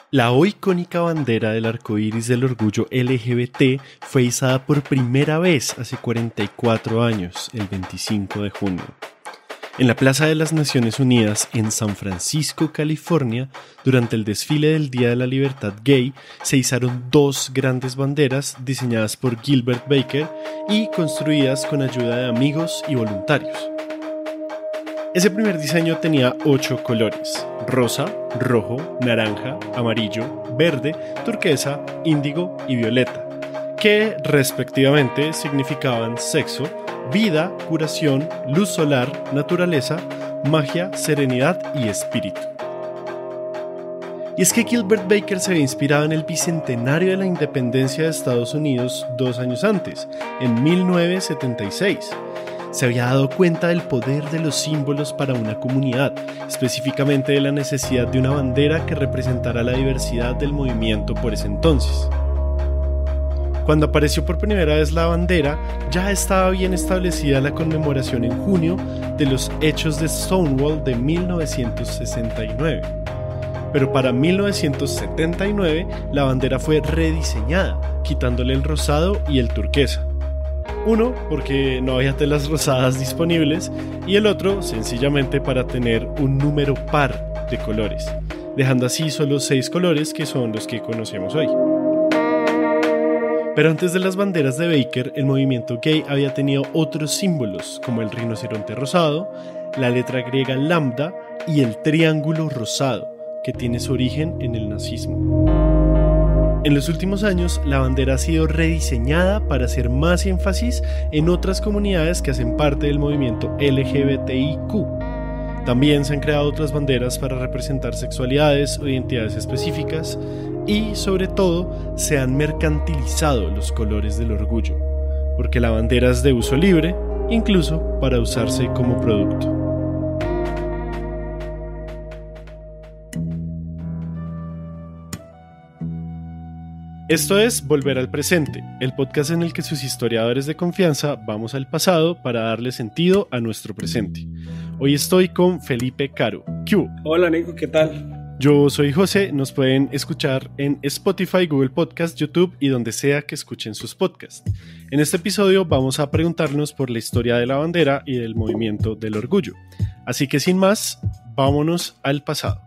La hoy icónica bandera del arco iris del orgullo LGBT fue izada por primera vez hace 44 años, el 25 de junio. En la Plaza de las Naciones Unidas, en San Francisco, California, durante el desfile del Día de la Libertad Gay, se izaron dos grandes banderas diseñadas por Gilbert Baker y construidas con ayuda de amigos y voluntarios. Ese primer diseño tenía 8 colores: rosa, rojo, naranja, amarillo, verde, turquesa, índigo y violeta, que respectivamente significaban sexo, vida, curación, luz solar, naturaleza, magia, serenidad y espíritu. Y es que Gilbert Baker se había inspirado en el bicentenario de la independencia de Estados Unidos 2 años antes, en 1976. Se había dado cuenta del poder de los símbolos para una comunidad, específicamente de la necesidad de una bandera que representara la diversidad del movimiento por ese entonces. Cuando apareció por primera vez la bandera, ya estaba bien establecida la conmemoración en junio de los hechos de Stonewall de 1969. Pero para 1979 la bandera fue rediseñada, quitándole el rosado y el turquesa. Uno, porque no había telas rosadas disponibles, y el otro, sencillamente para tener un número par de colores, dejando así solo 6 colores que son los que conocemos hoy. Pero antes de las banderas de Baker, el movimiento gay había tenido otros símbolos, como el rinoceronte rosado, la letra griega lambda y el triángulo rosado, que tiene su origen en el nazismo. En los últimos años, la bandera ha sido rediseñada para hacer más énfasis en otras comunidades que hacen parte del movimiento LGBTIQ. También se han creado otras banderas para representar sexualidades o identidades específicas y, sobre todo, se han mercantilizado los colores del orgullo, porque la bandera es de uso libre, incluso para usarse como producto. Esto es Volver al Presente, el podcast en el que sus historiadores de confianza vamos al pasado para darle sentido a nuestro presente. Hoy estoy con Felipe Caro. ¿Qué hubo? Hola Nico, ¿qué tal? Yo soy José, nos pueden escuchar en Spotify, Google Podcast, YouTube y donde sea que escuchen sus podcasts. En este episodio vamos a preguntarnos por la historia de la bandera y del movimiento del orgullo. Así que sin más, vámonos al pasado.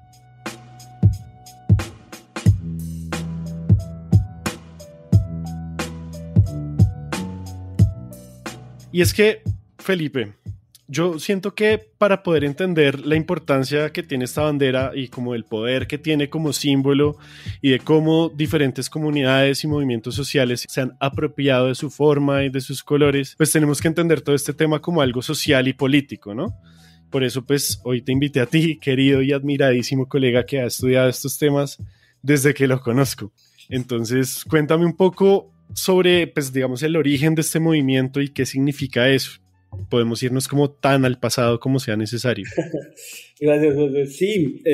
Y es que, Felipe, yo siento que para poder entender la importancia que tiene esta bandera y como el poder que tiene como símbolo y de cómo diferentes comunidades y movimientos sociales se han apropiado de su forma y de sus colores, pues tenemos que entender todo este tema como algo social y político, ¿no? Por eso, pues, hoy te invité a ti, querido y admiradísimo colega que ha estudiado estos temas desde que lo conozco. Entonces, cuéntame un poco sobre, pues, digamos, el origen de este movimiento y qué significa eso. Podemos irnos como tan al pasado como sea necesario. Gracias, José. Sí,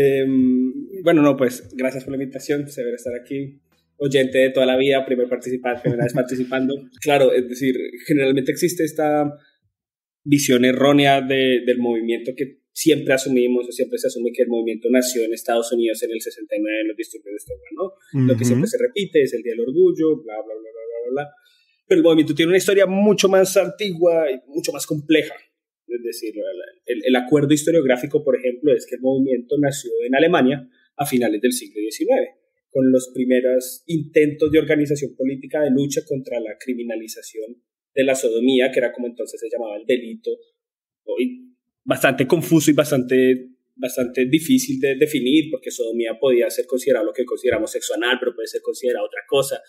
pues gracias por la invitación, severo estar aquí. Oyente de toda la vida, primera vez participando. Claro, es decir, generalmente existe esta visión errónea del movimiento que siempre asumimos, o siempre se asume que el movimiento nació en Estados Unidos en el 69, en los disturbios de Stonewall, ¿no? Uh-huh. Lo que siempre se repite es el Día del Orgullo, bla, bla, bla, bla, bla, bla. Pero el movimiento tiene una historia mucho más antigua y mucho más compleja. Es decir, el acuerdo historiográfico, por ejemplo, es que el movimiento nació en Alemania a finales del siglo XIX, con los primeros intentos de organización política de lucha contra la criminalización de la sodomía, que era como entonces se llamaba el delito, bastante confuso y bastante difícil de definir, porque sodomía podía ser considerado lo que consideramos sexo anal, pero puede ser considerado otra cosa.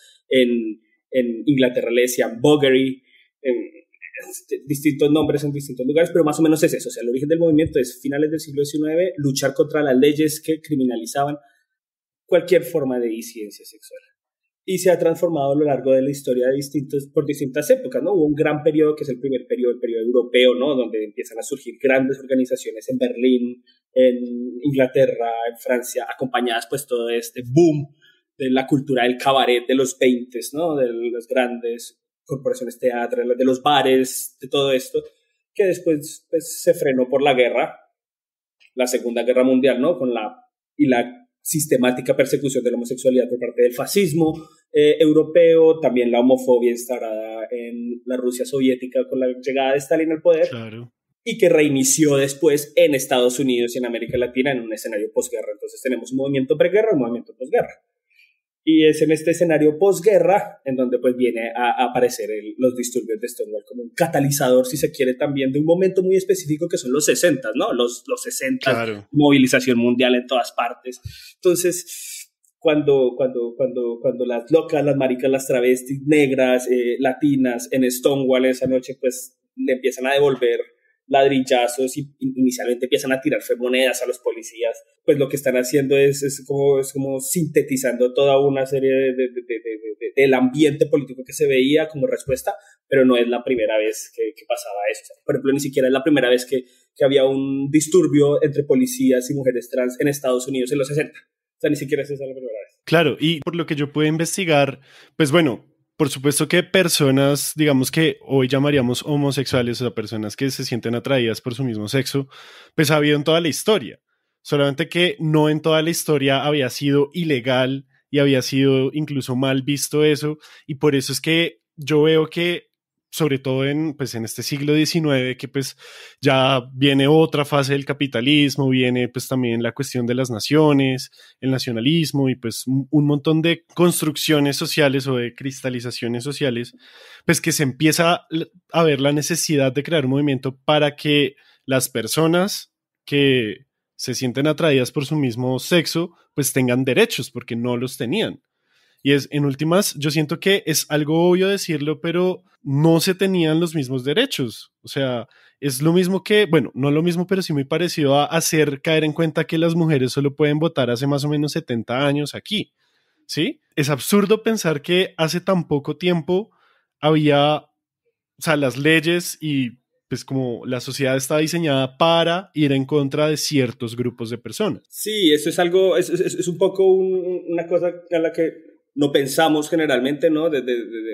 En Inglaterra le decían buggery, distintos nombres en distintos lugares, pero más o menos es eso. O sea, el origen del movimiento es finales del siglo XIX, luchar contra las leyes que criminalizaban cualquier forma de disidencia sexual. Y se ha transformado a lo largo de la historia por distintas épocas, ¿no? Hubo un gran periodo que es el primer periodo, el periodo europeo, ¿no? Donde empiezan a surgir grandes organizaciones en Berlín, en Inglaterra, en Francia, acompañadas pues todo este boom de la cultura del cabaret de los 20s, ¿no? De las grandes corporaciones teatrales, de los bares, de todo esto, que después pues, se frenó por la guerra, la Segunda Guerra Mundial, ¿no? Y la sistemática persecución de la homosexualidad por parte del fascismo europeo, también la homofobia instaurada en la Rusia soviética con la llegada de Stalin al poder, claro, y que reinició después en Estados Unidos y en América Latina en un escenario posguerra. Entonces tenemos un movimiento preguerra y un movimiento posguerra. Y es en este escenario posguerra en donde pues viene a aparecer los disturbios de Stonewall como un catalizador, si se quiere, también de un momento muy específico que son los 60, ¿no? Los 60, claro, movilización mundial en todas partes. Entonces, cuando las locas, las maricas, las travestis negras, latinas, en Stonewall esa noche, pues le empiezan a devolver ladrillazos y inicialmente empiezan a tirar monedas a los policías, pues lo que están haciendo es como sintetizando toda una serie del ambiente político que se veía como respuesta, pero no es la primera vez que pasaba eso. O sea, por ejemplo, ni siquiera es la primera vez que había un disturbio entre policías y mujeres trans en Estados Unidos en los 60. O sea, ni siquiera esa es la primera vez. Claro, y por lo que yo pude investigar, pues bueno, por supuesto que personas, digamos que hoy llamaríamos homosexuales, o sea, personas que se sienten atraídas por su mismo sexo, pues ha habido en toda la historia. Solamente que no en toda la historia había sido ilegal y había sido incluso mal visto eso. Y por eso es que yo veo que, sobre todo en este siglo XIX, que pues ya viene otra fase del capitalismo, viene pues también la cuestión de las naciones, el nacionalismo y pues un montón de construcciones sociales o de cristalizaciones sociales, pues que se empieza a ver la necesidad de crear un movimiento para que las personas que se sienten atraídas por su mismo sexo, pues tengan derechos, porque no los tenían. Y en últimas, yo siento que es algo obvio decirlo, pero no se tenían los mismos derechos. O sea, es lo mismo que, bueno, no lo mismo, pero sí muy parecido a hacer caer en cuenta que las mujeres solo pueden votar hace más o menos 70 años aquí, ¿sí? Es absurdo pensar que hace tan poco tiempo había, o sea, las leyes y pues como la sociedad está diseñada para ir en contra de ciertos grupos de personas. Sí, eso es algo, es un poco una cosa a la que no pensamos generalmente, ¿no? De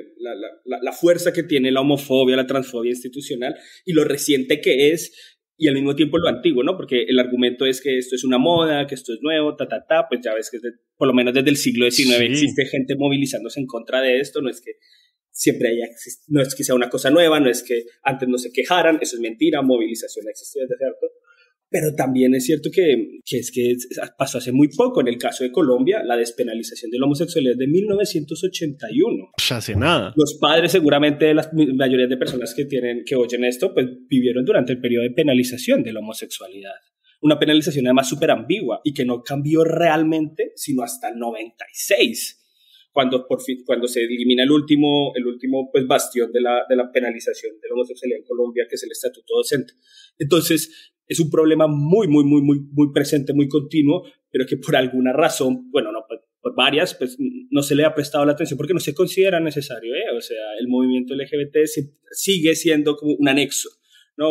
la fuerza que tiene la homofobia, la transfobia institucional y lo reciente que es y al mismo tiempo lo antiguo, ¿no? Porque el argumento es que esto es una moda, que esto es nuevo, pues ya ves que por lo menos desde el siglo XIX existe gente movilizándose en contra de esto, no es que siempre no es que sea una cosa nueva, no es que antes no se quejaran, eso es mentira, movilización ha existido desde cierto. Pero también es cierto que pasó hace muy poco en el caso de Colombia, la despenalización de la homosexualidad de 1981. Pues hace nada. Los padres seguramente de las mayorías de personas que oyen esto, pues vivieron durante el periodo de penalización de la homosexualidad. Una penalización además súper ambigua y que no cambió realmente sino hasta el 96. Cuando se elimina el último pues, bastión de la penalización de la homosexualidad en Colombia, que es el estatuto docente. Entonces, es un problema muy, muy, muy, muy, muy presente, muy continuo, pero que por alguna razón, bueno, no, por varias, pues no se le ha prestado la atención porque no se considera necesario, O sea, el movimiento LGBT sigue siendo como un anexo, ¿no?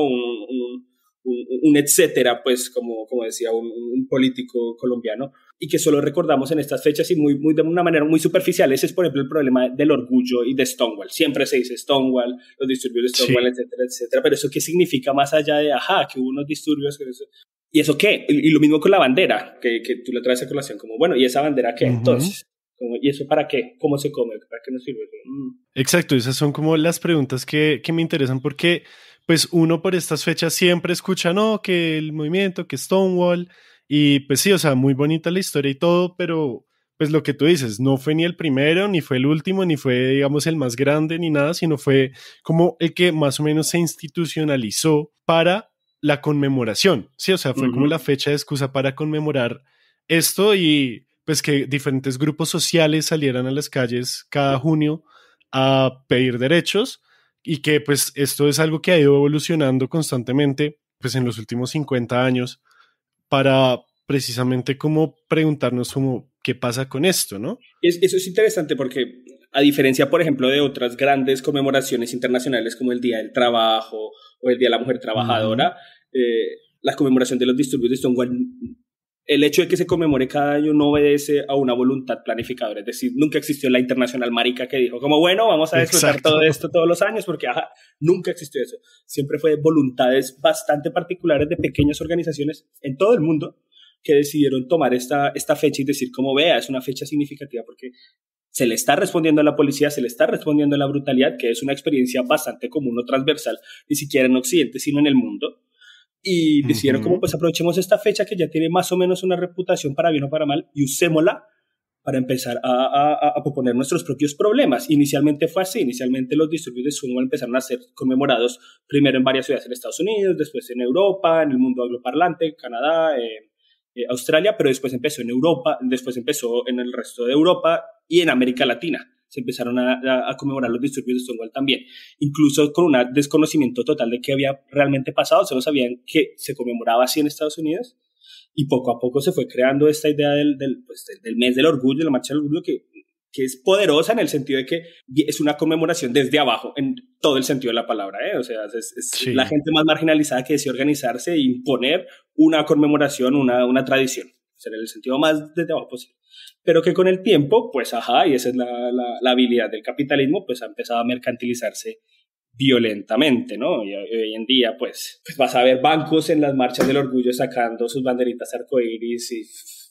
Un etcétera, pues, como decía un político colombiano, y que solo recordamos en estas fechas y muy de una manera muy superficial. Ese es, por ejemplo, el problema del orgullo y de Stonewall. Siempre se dice Stonewall, los disturbios de Stonewall, sí, etcétera, etcétera. Pero ¿eso qué significa más allá de, que hubo unos disturbios? ¿Y eso qué? Y lo mismo con la bandera, que tú la traes a colación, como, bueno, ¿y esa bandera qué? Entonces, ¿y eso para qué? ¿Cómo se come? ¿Para qué nos sirve? Exacto, esas son como las preguntas que me interesan porque pues uno por estas fechas siempre escucha, no, que el movimiento, que Stonewall, y pues sí, o sea, muy bonita la historia y todo, pero pues lo que tú dices, no fue ni el primero, ni fue el último, ni fue, digamos, el más grande, ni nada, sino fue como el que más o menos se institucionalizó para la conmemoración, sí, o sea, fue como la fecha de excusa para conmemorar esto y pues que diferentes grupos sociales salieran a las calles cada junio a pedir derechos y que pues esto es algo que ha ido evolucionando constantemente pues en los últimos 50 años para precisamente como preguntarnos como qué pasa con esto, ¿no? Eso es interesante porque a diferencia, por ejemplo, de otras grandes conmemoraciones internacionales como el Día del Trabajo o el Día de la Mujer Trabajadora, la conmemoración de los disturbios de Stonewall, el hecho de que se conmemore cada año no obedece a una voluntad planificadora, es decir, nunca existió la internacional marica que dijo como bueno, vamos a disfrutar todo esto todos los años, porque nunca existió eso. Siempre fue voluntades bastante particulares de pequeñas organizaciones en todo el mundo que decidieron tomar esta fecha y decir, como vea, es una fecha significativa porque se le está respondiendo a la policía, se le está respondiendo a la brutalidad, que es una experiencia bastante común o transversal, ni siquiera en Occidente, sino en el mundo. Y decidieron como, pues aprovechemos esta fecha que ya tiene más o menos una reputación para bien o para mal y usémosla para empezar a proponer nuestros propios problemas. Inicialmente fue así, inicialmente los disturbios de Stonewall empezaron a ser conmemorados primero en varias ciudades en Estados Unidos, después en Europa, en el mundo angloparlante, Canadá, Australia, pero después empezó en Europa, después empezó en el resto de Europa y en América Latina. Se empezaron a conmemorar los disturbios de Stonewall también, incluso con un desconocimiento total de qué había realmente pasado. Solo sabían que se conmemoraba así en Estados Unidos y poco a poco se fue creando esta idea del mes del orgullo, de la marcha del orgullo, que es poderosa en el sentido de que es una conmemoración desde abajo, en todo el sentido de la palabra, ¿eh? O sea, es la gente más marginalizada que decide organizarse e imponer una conmemoración, una tradición, o sea, en el sentido más desde abajo posible. Pero que con el tiempo, pues y esa es la habilidad del capitalismo, pues ha empezado a mercantilizarse violentamente, ¿no? Y hoy en día, pues vas a ver bancos en las marchas del orgullo sacando sus banderitas arcoíris y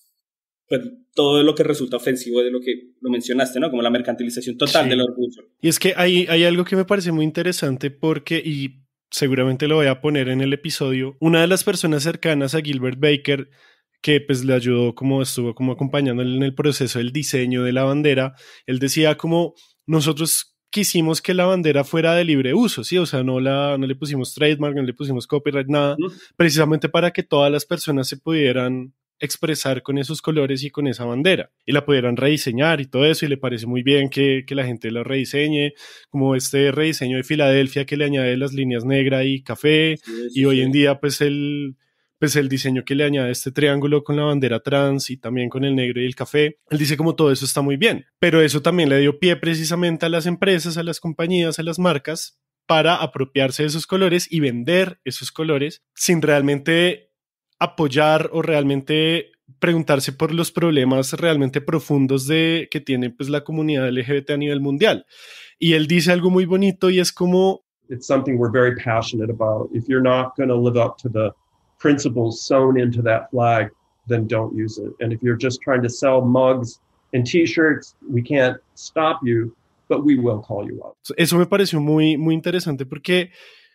pues todo lo que resulta ofensivo de lo que lo mencionaste, ¿no? Como la mercantilización total del orgullo. Y es que hay algo que me parece muy interesante porque, y seguramente lo voy a poner en el episodio, una de las personas cercanas a Gilbert Baker, que pues le ayudó, como estuvo como acompañándole en el proceso del diseño de la bandera, él decía como nosotros quisimos que la bandera fuera de libre uso, ¿sí? O sea, no le pusimos trademark, no le pusimos copyright, nada, precisamente para que todas las personas se pudieran expresar con esos colores y con esa bandera y la pudieran rediseñar y todo eso, y le parece muy bien que la gente la rediseñe, como este rediseño de Filadelfia que le añade las líneas negra y café, y hoy en día pues el diseño que le añade este triángulo con la bandera trans y también con el negro y el café. Él dice como todo eso está muy bien, pero eso también le dio pie precisamente a las empresas, a las compañías, a las marcas para apropiarse de esos colores y vender esos colores sin realmente apoyar o realmente preguntarse por los problemas realmente profundos que tiene pues la comunidad LGBT a nivel mundial. Y él dice algo muy bonito y es como it's something we're very passionate about. If you're not going to live up to the principles sewn into that flag, then don't use it. And if you're just trying to sell mugs and t-shirts, we can't stop you, but we will call you out. Eso me pareció muy, muy interesante porque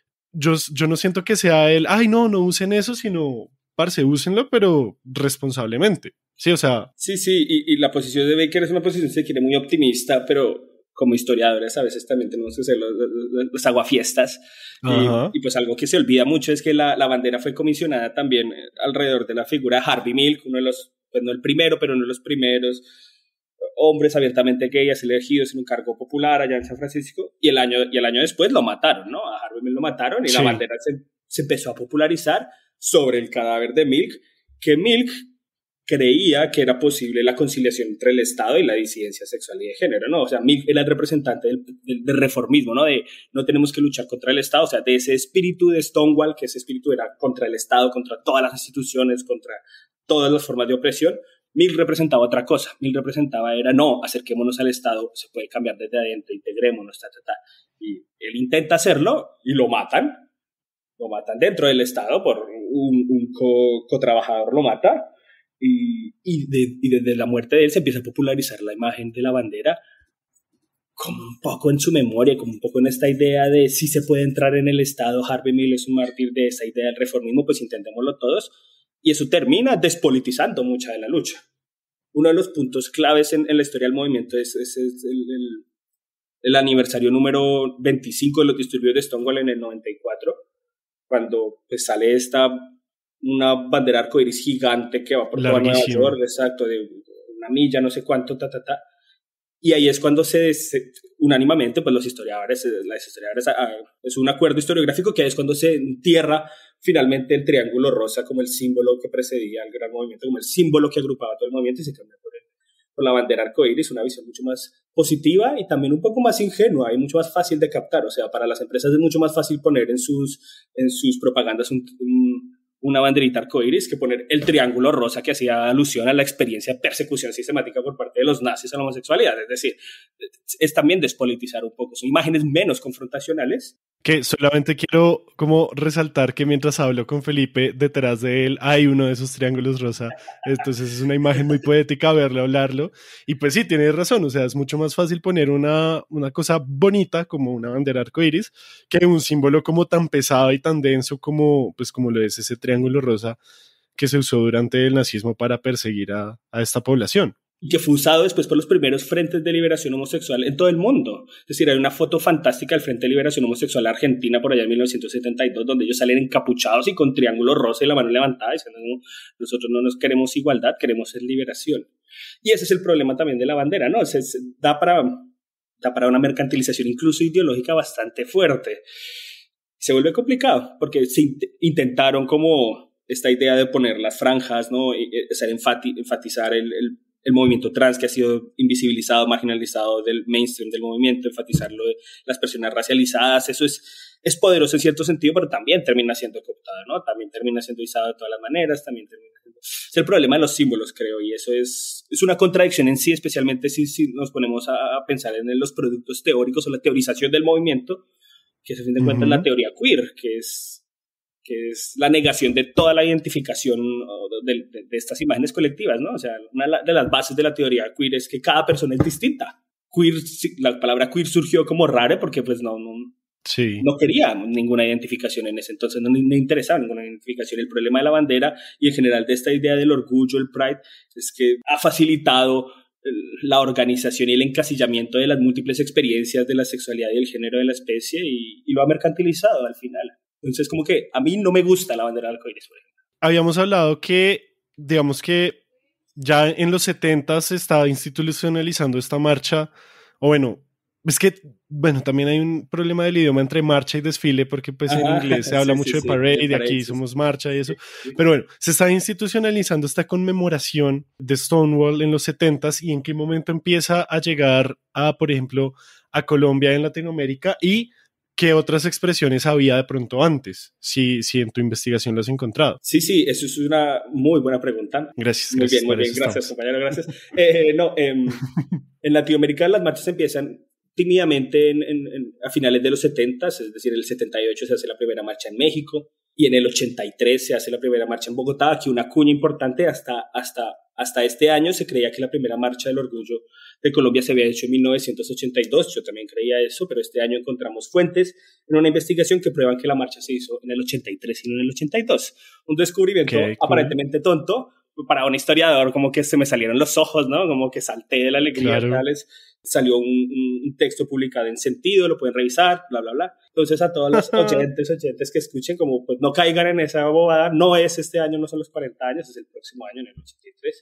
yo no siento que sea no usen eso, sino parce, úsenlo, pero responsablemente. Sí, o sea. Sí, y la posición de Baker es una posición, se quiere, muy optimista, pero como historiadores a veces también tenemos que ser los aguafiestas. Y pues algo que se olvida mucho es que la bandera fue comisionada también alrededor de la figura de Harvey Milk, uno de los, pues no el primero, pero uno de los primeros hombres abiertamente gays elegidos en un cargo popular allá en San Francisco, y el año después lo mataron, ¿no? A Harvey Milk lo mataron y la bandera se empezó a popularizar sobre el cadáver de Milk, que Milk creía que era posible la conciliación entre el Estado y la disidencia sexual y de género, ¿no? O sea, Milk era el representante del reformismo, ¿no? De no tenemos que luchar contra el Estado, o sea, de ese espíritu de Stonewall, que ese espíritu era contra el Estado, contra todas las instituciones, contra todas las formas de opresión. Milk representaba otra cosa. Milk representaba no, acerquémonos al Estado, se puede cambiar desde adentro, integrémonos, Y él intenta hacerlo y lo matan dentro del Estado por un co-trabajador, lo mata. Y desde la muerte de él se empieza a popularizar la imagen de la bandera como un poco en su memoria, como un poco en esta idea de si se puede entrar en el Estado. Harvey Milk es un mártir de esa idea del reformismo, pues intentémoslo todos, y eso termina despolitizando mucha de la lucha. Uno de los puntos claves en la historia del movimiento es el aniversario número 25 de los disturbios de Stonewall en el 94, cuando pues sale una bandera arcoíris gigante que va por toda Nueva York, exacto, de una milla, no sé cuánto, y ahí es cuando unánimemente, pues los historiadores, es un acuerdo historiográfico que ahí es cuando se entierra finalmente el triángulo rosa como el símbolo que precedía al gran movimiento, como el símbolo que agrupaba todo el movimiento, y se cambia por la bandera arcoíris, una visión mucho más positiva y también un poco más ingenua y mucho más fácil de captar. O sea, para las empresas es mucho más fácil poner en sus propagandas una banderita arcoíris que poner el triángulo rosa, que hacía alusión a la experiencia de persecución sistemática por parte de los nazis a la homosexualidad. Es decir, es también despolitizar un poco. Son imágenes menos confrontacionales, Que solamente quiero como resaltar que mientras hablo con Felipe, detrás de él hay uno de esos triángulos rosa. Entonces es una imagen muy poética verlo hablarlo. Y pues sí, tienes razón. O sea, es mucho más fácil poner una cosa bonita como una bandera arcoíris que un símbolo como tan pesado y tan denso como, pues, como lo es ese triángulo rosa que se usó durante el nazismo para perseguir a esta población. Y que fue usado después por los primeros frentes de liberación homosexual en todo el mundo. Es decir, hay una foto fantástica del Frente de Liberación Homosexual Argentina por allá en 1972, donde ellos salen encapuchados y con triángulo rosa y la mano levantada, diciendo, no, nosotros no nos queremos igualdad, queremos liberación. Y ese es el problema también de la bandera, ¿no? Da para una mercantilización incluso ideológica bastante fuerte. Se vuelve complicado, porque intentaron como esta idea de poner las franjas, ¿no? Enfatizar el movimiento trans que ha sido invisibilizado, marginalizado del mainstream del movimiento, enfatizar lo de las personas racializadas. Eso es poderoso en cierto sentido, pero también termina siendo cooptado, ¿no? También termina siendo usado de todas las maneras, también termina siendo... Es el problema de los símbolos, creo, y eso es una contradicción en sí, especialmente si nos ponemos a pensar en los productos teóricos o la teorización del movimiento, que es a fin de cuentas la teoría queer, que es la negación de toda la identificación de estas imágenes colectivas, ¿no? O sea, una de las bases de la teoría queer es que cada persona es distinta. La palabra queer surgió como rara porque pues no quería ninguna identificación en ese entonces, no me interesaba ninguna identificación. El problema de la bandera y en general de esta idea del orgullo, el pride, es que ha facilitado la organización y el encasillamiento de las múltiples experiencias de la sexualidad y el género de la especie y lo ha mercantilizado al final. Entonces, como que a mí no me gusta la bandera arcoíris, por ejemplo. Habíamos hablado que, digamos que ya en los 70 se estaba institucionalizando esta marcha, o bueno, es que, bueno, también hay un problema del idioma entre marcha y desfile, porque pues en inglés se habla mucho de parade, y aquí somos marcha y eso, pero bueno, se está institucionalizando esta conmemoración de Stonewall en los 70s, y en qué momento empieza a llegar a, por ejemplo, a Colombia en Latinoamérica, y ¿qué otras expresiones había de pronto antes? Si en tu investigación lo has encontrado. Sí, eso es una muy buena pregunta. Gracias. Muy bien, gracias, compañero, gracias. En Latinoamérica las marchas empiezan tímidamente a finales de los 70s, es decir, en el 78 se hace la primera marcha en México y en el 83 se hace la primera marcha en Bogotá, aquí una cuña importante hasta este año se creía que la primera marcha del orgullo de Colombia se había hecho en 1982, yo también creía eso, pero este año encontramos fuentes en una investigación que prueban que la marcha se hizo en el 83 y no en el 82. Un descubrimiento aparentemente tonto, para un historiador como que se me salieron los ojos, ¿no? Como que salté de la alegría, claro. Salió un texto publicado en Sentido, lo pueden revisar, bla, bla, bla. Entonces a todos los oyentes que escuchen, como pues no caigan en esa bobada, no es este año, no son los 40 años, es el próximo año, en el 83.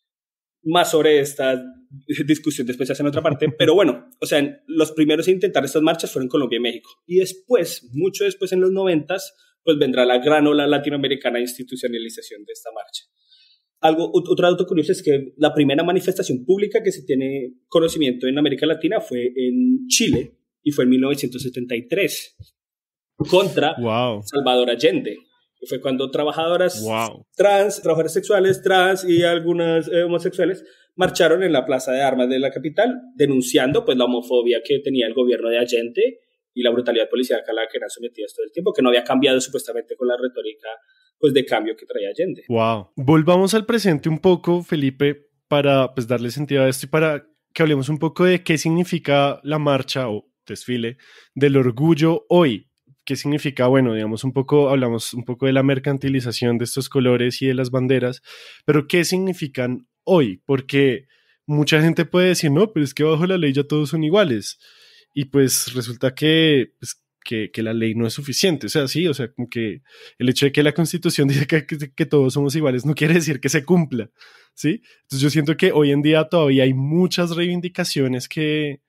Más sobre esta discusión después se hace en otra parte, pero bueno, o sea, los primeros en intentar estas marchas fueron Colombia y México, y después, mucho después en los 90s, pues vendrá la gran ola latinoamericana institucionalización de esta marcha. Otro dato curioso es que la primera manifestación pública que se tiene conocimiento en América Latina fue en Chile, y fue en 1973, contra Salvador Allende. Fue cuando trabajadoras trabajadoras sexuales, trans y algunas homosexuales marcharon en la Plaza de Armas de la capital denunciando pues la homofobia que tenía el gobierno de Allende y la brutalidad policial a la que eran sometidas todo el tiempo, que no había cambiado supuestamente con la retórica pues de cambio que traía Allende. Volvamos al presente un poco, Felipe, para pues darle sentido a esto y para que hablemos un poco de qué significa la marcha o desfile del orgullo hoy. ¿Qué significa? Bueno, digamos hablamos un poco de la mercantilización de estos colores y de las banderas, pero ¿qué significan hoy? Porque mucha gente puede decir, no, pero es que bajo la ley ya todos son iguales. Y pues resulta que la ley no es suficiente. O sea, sí, o sea, como que el hecho de que la Constitución dice que todos somos iguales no quiere decir que se cumpla, ¿sí? Entonces yo siento que hoy en día todavía hay muchas reivindicaciones que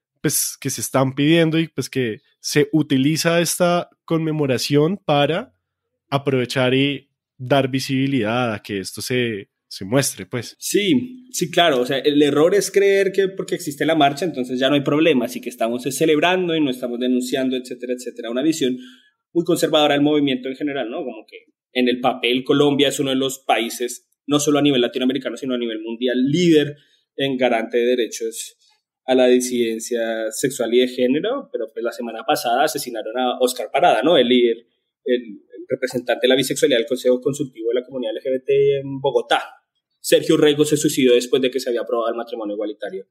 se están pidiendo y pues que se utiliza esta conmemoración para aprovechar y dar visibilidad a que esto se muestre, pues. Sí, claro, o sea, el error es creer que porque existe la marcha entonces ya no hay problema, así que estamos celebrando y no estamos denunciando, etcétera, etcétera. Una visión muy conservadora del movimiento en general, ¿no? Como que en el papel Colombia es uno de los países, no solo a nivel latinoamericano, sino a nivel mundial, líder en garante de derechos a la disidencia sexual y de género, pero pues la semana pasada asesinaron a Oscar Parada, ¿no? El líder, el representante de la bisexualidad del Consejo Consultivo de la Comunidad LGBT en Bogotá. Sergio Rego se suicidó después de que se había aprobado el matrimonio igualitario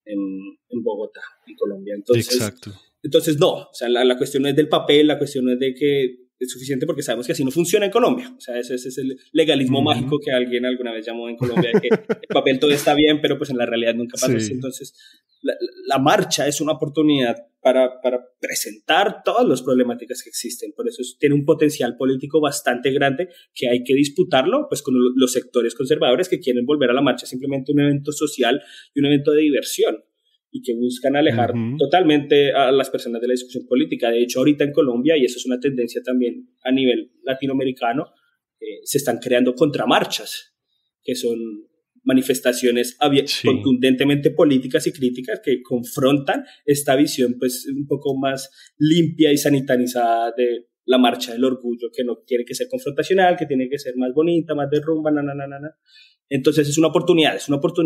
en Bogotá, en Colombia. Exacto. Entonces no, o sea, la cuestión no es del papel, la cuestión no es de que es suficiente, porque sabemos que así no funciona en Colombia. O sea, ese es el legalismo mágico que alguien alguna vez llamó en Colombia, de que el papel todo está bien, pero pues en la realidad nunca pasa así. Entonces, la marcha es una oportunidad para presentar todas las problemáticas que existen. Por eso tiene un potencial político bastante grande que hay que disputarlo pues, con los sectores conservadores que quieren volver a la marcha simplemente un evento social y un evento de diversión, y que buscan alejar totalmente a las personas de la discusión política. De hecho, ahorita en Colombia, y eso es una tendencia también a nivel latinoamericano, se están creando contramarchas, que son manifestaciones contundentemente políticas y críticas que confrontan esta visión pues, un poco más limpia y sanitarizada de la marcha del orgullo, que no tiene que ser confrontacional, que tiene que ser más bonita, más de rumba, Entonces es una oportunidad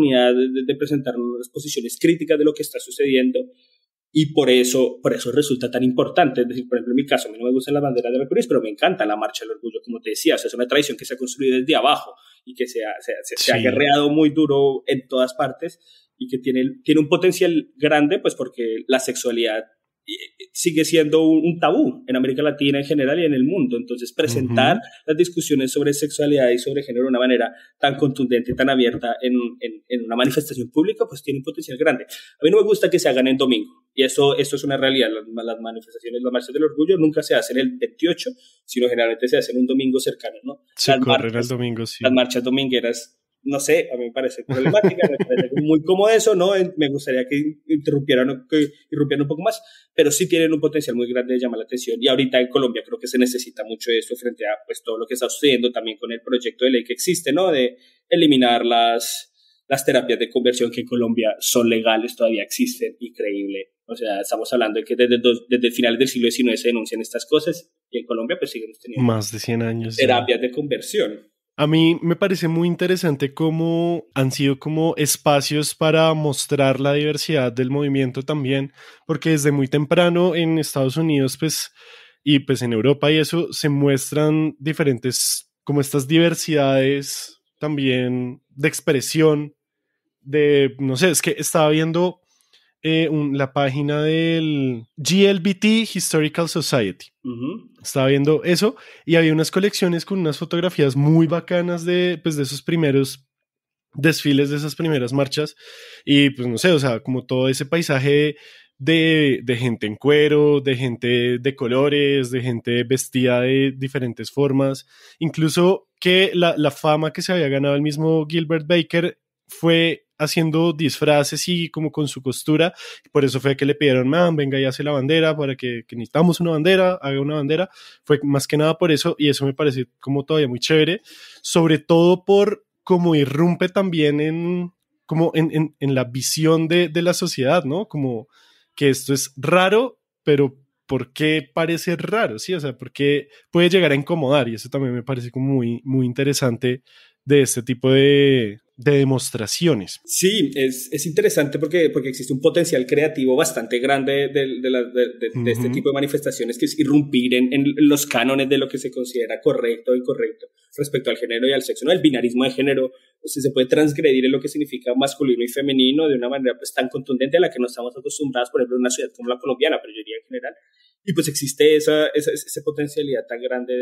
de presentar unas posiciones críticas de lo que está sucediendo, y por eso resulta tan importante. Es decir, por ejemplo, en mi caso, a mí no me gustan las banderas de arcoíris, pero me encanta la marcha del orgullo, como te decía. O sea, es una tradición que se ha construido desde abajo y que se ha guerreado muy duro en todas partes, y que tiene un potencial grande, pues porque la sexualidad sigue siendo un tabú en América Latina en general y en el mundo. Entonces presentar las discusiones sobre sexualidad y sobre género de una manera tan contundente y tan abierta en una manifestación pública pues tiene un potencial grande. A mí no me gusta que se hagan en domingo, y esto es una realidad. Las manifestaciones, las marchas del orgullo nunca se hacen el 28, sino generalmente se hacen un domingo cercano, ¿no? Se corren el domingo, sí. Las marchas domingueras, no sé, a mí me parece problemática, me parece muy cómodo eso, ¿no? Me gustaría que irrumpieran un poco más, pero sí tienen un potencial muy grande de llamar la atención, y ahorita en Colombia creo que se necesita mucho eso frente a pues, todo lo que está sucediendo también con el proyecto de ley que existe, ¿no? De eliminar las terapias de conversión, que en Colombia son legales, todavía existen, increíble. O sea, estamos hablando de que desde finales del siglo XIX se denuncian estas cosas, y en Colombia pues seguimos teniendo más de 100 años terapias de conversión. A mí me parece muy interesante cómo han sido como espacios para mostrar la diversidad del movimiento también, porque desde muy temprano en Estados Unidos pues, y pues en Europa y eso, se muestran diferentes, como estas diversidades también de expresión, de, no sé, es que estaba viendo la página del GLBT Historical Society. Estaba viendo eso y había unas colecciones con unas fotografías muy bacanas de esos primeros desfiles, de esas primeras marchas, y pues no sé, o sea, como todo ese paisaje de gente en cuero, de gente de colores, de gente vestida de diferentes formas, incluso que la fama que se había ganado el mismo Gilbert Baker fue haciendo disfraces y como con su costura. Por eso fue que le pidieron, man, venga y hace la bandera, para que necesitamos una bandera, haga una bandera. Fue más que nada por eso, y eso me parece como todavía muy chévere, sobre todo por cómo irrumpe también en la visión de la sociedad, ¿no? Como que esto es raro, pero ¿por qué parece raro? Sí, o sea, ¿por qué puede llegar a incomodar? Y eso también me parece como muy, muy interesante de este tipo de demostraciones. Sí, es interesante porque existe un potencial creativo bastante grande de este tipo de manifestaciones, que es irrumpir en los cánones de lo que se considera correcto o incorrecto respecto al género y al sexo, ¿no? El binarismo de género, pues, se puede transgredir en lo que significa masculino y femenino de una manera pues, tan contundente a la que no estamos acostumbrados, por ejemplo, en una ciudad como la colombiana, pero yo diría en general, y pues existe esa potencialidad tan grande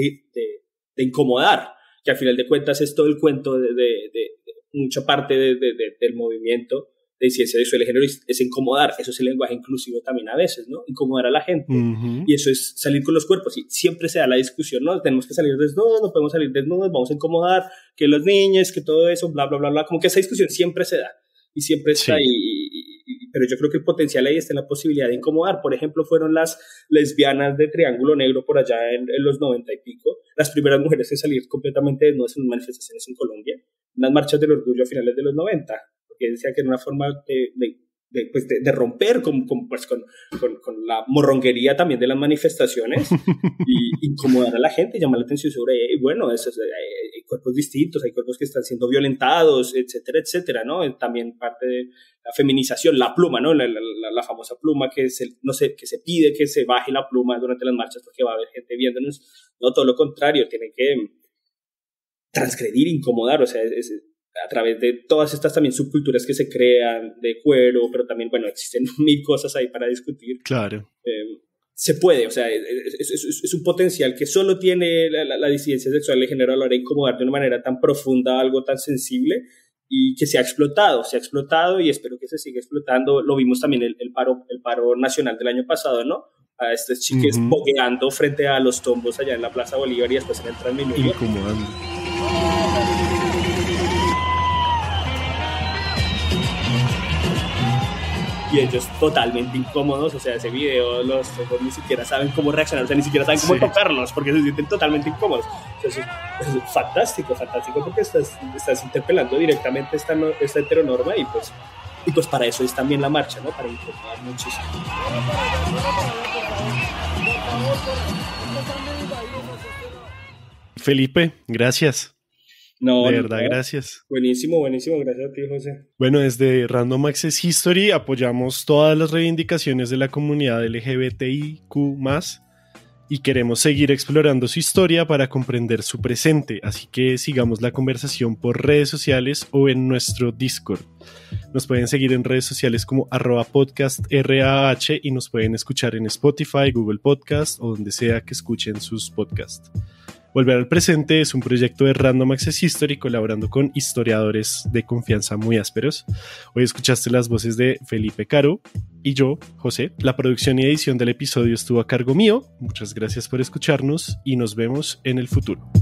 de incomodar, que al final de cuentas es todo el cuento de mucha parte del movimiento de ciencia sexual y género, es incomodar. Eso es el lenguaje inclusivo también a veces, ¿no? Incomodar a la gente. Y eso es salir con los cuerpos, y siempre se da la discusión, ¿no? Tenemos que salir desnudos, no podemos salir desnudos, vamos a incomodar, que los niños, que todo eso, bla, bla, bla, bla. Como que esa discusión siempre se da y siempre está ahí. Pero yo creo que el potencial ahí está en la posibilidad de incomodar. Por ejemplo, fueron las lesbianas de Triángulo Negro por allá en los 90 y pico, las primeras mujeres en salir completamente desnudas en manifestaciones en Colombia, en las marchas del orgullo a finales de los 90, porque decía que era una forma de de romper con la morronguería también de las manifestaciones y incomodar a la gente, llamar la atención sobre, bueno, hay cuerpos distintos, hay cuerpos que están siendo violentados, etcétera, etcétera, ¿no? También parte de la feminización, la pluma, ¿no? La famosa pluma que se pide que se baje la pluma durante las marchas porque va a haber gente viéndonos. No, todo lo contrario, tiene que transgredir, incomodar, o sea, a través de todas estas también subculturas que se crean de cuero, pero también, bueno, existen mil cosas ahí para discutir. Claro. Se puede, o sea, es un potencial que solo tiene la disidencia sexual de género a la hora de incomodar de una manera tan profunda algo tan sensible y que se ha explotado y espero que se siga explotando. Lo vimos también el paro nacional del año pasado, ¿no? A estos chiques bogueando frente a los tombos allá en la Plaza Bolívar y después en el Transmilenio. Incomodando. Y ellos totalmente incómodos, o sea, ese video los ojos ni siquiera saben cómo reaccionar, o sea, ni siquiera saben cómo tocarlos, porque se sienten totalmente incómodos. O sea, eso es fantástico, porque estás interpelando directamente esta heteronorma y pues para eso es también la marcha, ¿no? Para incomodar muchísimo. Felipe, gracias. No, de verdad, gracias. Buenísimo, gracias a ti, José. Bueno, desde Random Access History apoyamos todas las reivindicaciones de la comunidad LGBTIQ+, y queremos seguir explorando su historia para comprender su presente, así que sigamos la conversación por redes sociales o en nuestro Discord. Nos pueden seguir en redes sociales como @podcastrah y nos pueden escuchar en Spotify, Google Podcast o donde sea que escuchen sus podcasts. Volver al presente es un proyecto de Random Access History colaborando con historiadores de confianza muy ásperos. Hoy escuchaste las voces de Felipe Caro y yo, José. La producción y edición del episodio estuvo a cargo mío. Muchas gracias por escucharnos y nos vemos en el futuro.